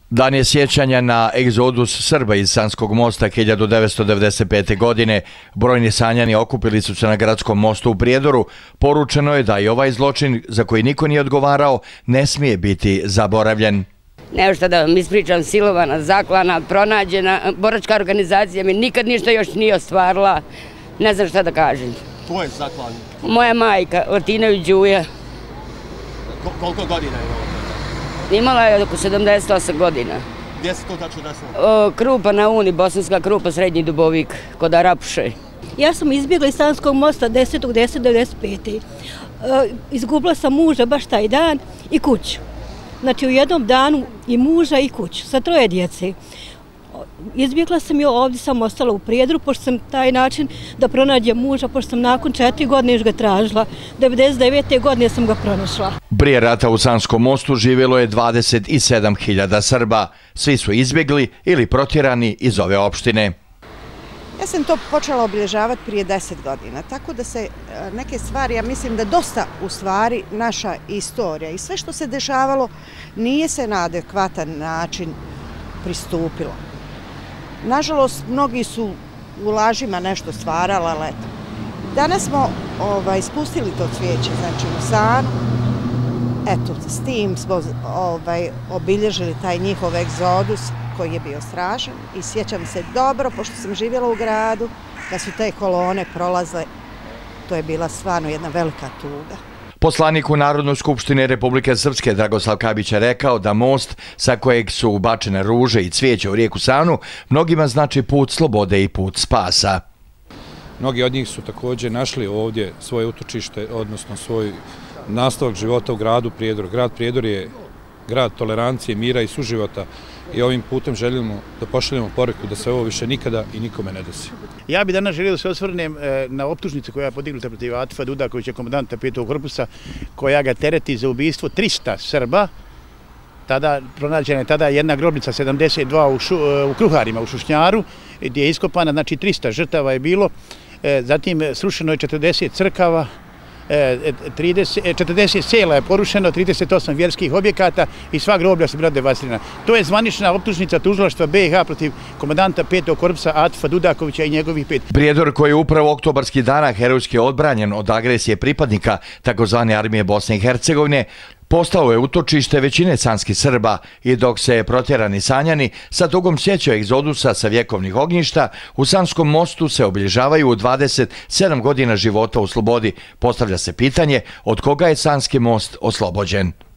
Dan je sjećanja na egzodus Srba iz Sanskog mosta 1995. godine. Brojni sanjani okupili su se na gradskom mostu u Prijedoru. Poručeno je da i ovaj zločin, za koji niko nije odgovarao, ne smije biti zaboravljen. Evo šta da vam ispričam, silovana, zaklana, pronađena, boračka organizacija mi nikad ništa još nije ostvarila. Ne znam šta da kažem. Ko je zaklan? Moja majka, Ortinović Đuja. Koliko godina je ovo? Imala je oko 78 godina. Gdje se to tačno desilo? Krupa na Uni, Bosanska Krupa, Srednji Dubovik, kod Arapuše. Ja sam izbjegla iz Sanskog mosta 10.10.95. Izgubila sam muža baš taj dan i kuću. Znači u jednom danu i muža i kuću sa 3 djece. Izbjegla sam i ovdje sam ostala u Prijedoru, pošto sam taj način da pronađem muža, pošto sam nakon 4 godine još ga tražila. 99. godine sam ga pronašla. Prije rata u Sanskom mostu živjelo je 27.000 Srba. Svi su izbjegli ili protjerani iz ove opštine. Ja sam to počela obilježavati prije 10 godina, tako da se neke stvari, ja mislim da dosta u stvari naša istorija i sve što se dešavalo nije se na adekvatan način pristupilo. Nažalost, mnogi su u lažima nešto stvarali, ali eto. Danas smo spustili to cvijeće, znači u Sanu. Eto, s tim smo obilježili taj njihov egzodus koji je bio strašan i sjećam se dobro, pošto sam živjela u gradu, da su te kolone prolazile, to je bila stvarno jedna velika tuga. Poslanik u Narodnoj skupštini Republike Srpske Dragoslav Kabić je rekao da most sa kojeg su ubačene ruže i cvijeće u rijeku Sanu mnogima znači put slobode i put spasa. Mnogi od njih su također našli ovdje svoje utočište, odnosno svoj nastavak života u gradu Prijedor. Grad Prijedor je grad tolerancije, mira i suživota i ovim putem želimo da pošaljemo poruku da se ovo više nikada i nikome ne desi. Ja bih danas želio da se osvrnem na optužnicu koja je podignuta protiv Atifa Dudakovića, komandanta 5. korpusa, koja ga tereti za ubistvo 300 Srba. Tada pronađena je jedna grobnica 72 u Kruharima, u Šušnjaru, gdje je iskopana, znači 300 žrtava je bilo. Zatim srušeno je 40 crkava, 40 sela je porušeno, 38 vjerskih objekata i sva groblja su bila devastirana. To je zvanična optužnica tužilaštva BiH protiv komandanta 5. korpusa Atifa Dudakovića i njegovih 5. Prijedor koji je upravo oktobarskih dana herojski odbranjen od agresije pripadnika takozvane armije Bosne i Hercegovine, postao je utočište većine sanskih Srba i dok se protjerani sanjani sa tugom sjećaju egzodusa sa vjekovnih ognjišta, u Sanskom mostu se obilježavaju 27 godina života u slobodi. Postavlja se pitanje od koga je Sanski most oslobođen.